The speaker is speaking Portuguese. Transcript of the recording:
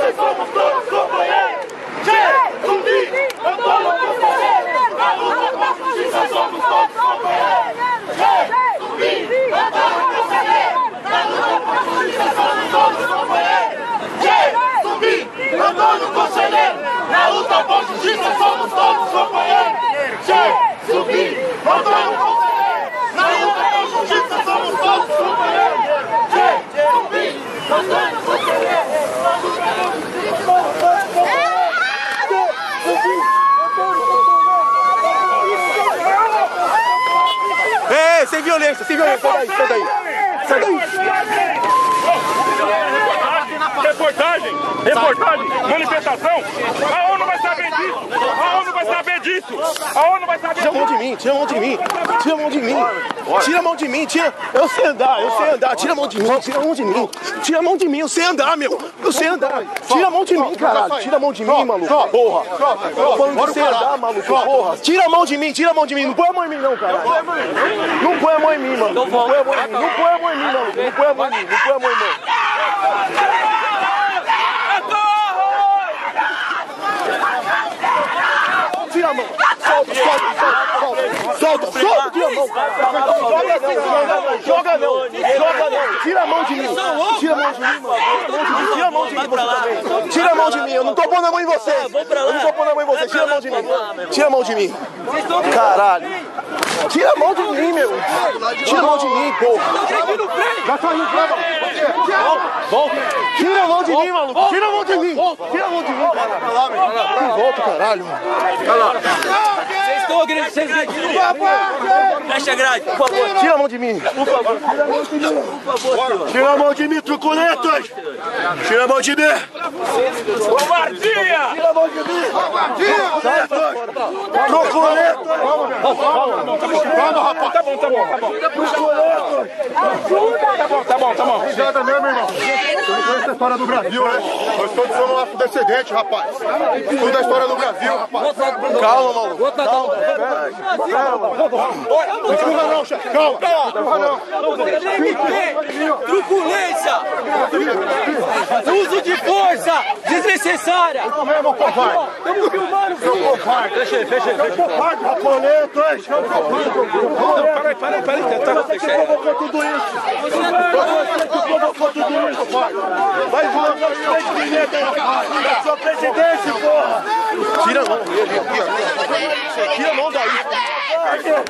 nós somos todos companheiros. Zumbi, Antônio Conselheiro, na luta por justiça somos todos companheiros. Zumbi, Antônio Conselheiro, na luta por justiça somos todos companheiros. Zumbi, Antônio Conselheiro, na luta por justiça somos todos companheiros. Zumbi, Antônio Conselheiro, na luta por justiça somos todos companheiros. Zumbi, Antônio Conselheiro, na luta por justiça somos todos companheiros. Ei, sem violência, sai daí, sai daí. Reportagem, manifestação. A ONU vai saber disso. A ONU vai saber. Tira a mão de mim. Tira a mão de mim, Eu sei andar. Tira a mão de mim, eu sei andar, meu. Tira a mão de mim, caralho. Tira a mão de mim, maluco, porra. Falando de você andar, maluco, porra. Tira a mão de mim. Não põe a mão em mim, não, caralho. Não põe a mão em mim, mano. Não põe a mão em mim, maluco. Não põe a mão em mim, Tira a mão. Solta, tira a mão. Joga não. Tira a mão de mim, mano. Tira a mão de mim, eu não tô pondo a mão em você. Tira a mão de mim. Caralho. Tira a mão de mim, meu. Tira a mão de mim, porra. Já saiu, volta. Tira a mão de mim, maluco. Tira a mão de mim, caralho. Volta, caralho. Vocês estão agredindo. Fecha a grade, por favor. Tira a mão de mim. Por favor. Tira a mão de mim, truculentos. Tira a mão de mim. Covardia! Tira a mão de mim. Truculentos. Calma, rapaz. Tá bom. Tá bom. Obrigado mesmo, irmão. Você não conhece a história do Brasil, né? Nós todos somos afrodescendentes, rapaz. Tudo a história do Brasil, rapaz. Calma, maluco. Não empurra não, chefe. Calma. Truculência! Uso de força desnecessária! Estamos filmando, filho! Fecha aí. Covarde, rapoletos! Peraí, tenta deixar aí. Provocou tudo isso! Vai voar na sua presidência, porra! Tira a mão. Tira a mão daí.